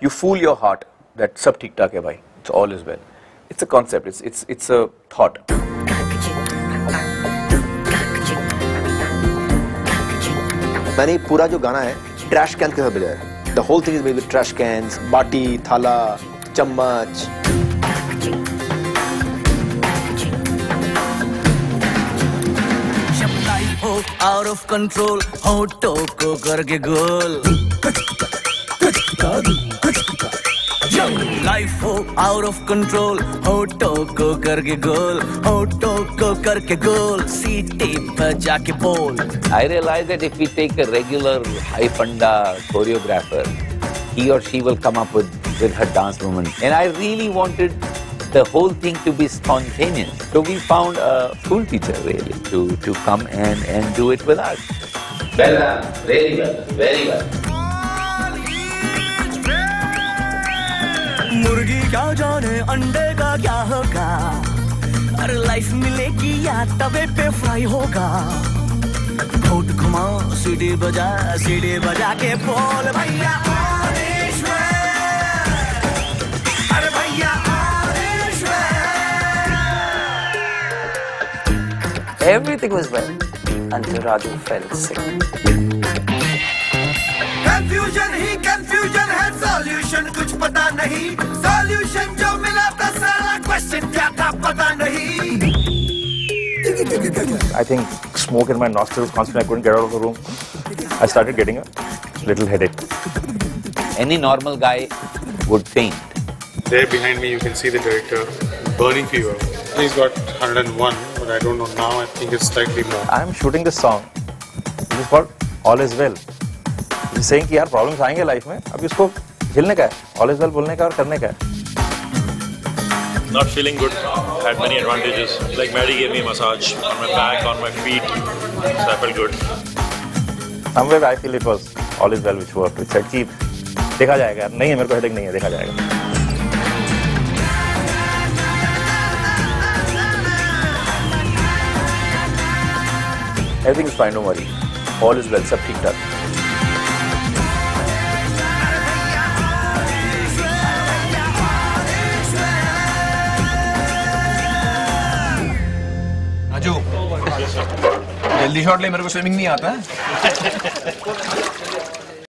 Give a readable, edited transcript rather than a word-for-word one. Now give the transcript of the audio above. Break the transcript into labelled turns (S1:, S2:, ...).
S1: you fool your heart that sab theek thaak hai bhai, it's all is well. It's a concept, it's a thought.
S2: मैंने पूरा जो गाना है trash can के साथ बजाया है. The whole thing is made with trash cans, बाटी, थाला, चम्मच.
S3: Out of control, होठों को करके गोल. Life हो out of control, होठों को करके गोल, होठों को करके गोल, सीटी बजा के बोल.
S4: I realize that if we take a regular high funda choreographer, he or she will come up with her dance movement. And I really wanted the whole thing to be spontaneous. So we found a school teacher really to come and do it with us. Well done, very well, very well.
S3: मुर्गी क्या जाने अंडे का क्या होगा, अरे life मिलेगी या तवे पे फ्राई होगा. होठ घुमा सीढ़ी बजा के बोल भैया आल इज़ वेल, अरे भैया all is well.
S5: Everything was well until Raju fell sick.
S3: Confusion है solution कुछ पता नहीं, solution जो मिला था सारा question क्या था पता नहीं.
S6: I think smoke in my nostrils constantly. I couldn't get out of the room. I started getting a little headache.
S4: Any normal guy would faint.
S7: There behind me you can see the director, burning fever. He's got 101, but I don't know now. I think it's slightly more.
S6: I'm shooting this song. It is called All Is Well. He's saying कि यार problems आएंगे life में. अब इसको झेलने का है. All is well बोलने का और करने का है.
S8: Not feeling good. Had many advantages. Like Maddie gave me a massage on my back, on my feet, so I felt good.
S6: Somewhere I feel it was all is well which worked. Which said कि देखा जाएगा. नहीं है मेरे को headache नहीं है, देखा जाएगा.
S1: Everything is fine, don't worry. All is well, सब ठीक ठाक.
S9: राजू, जल्दी शॉट ले, मेरे को स्विमिंग नहीं आता है.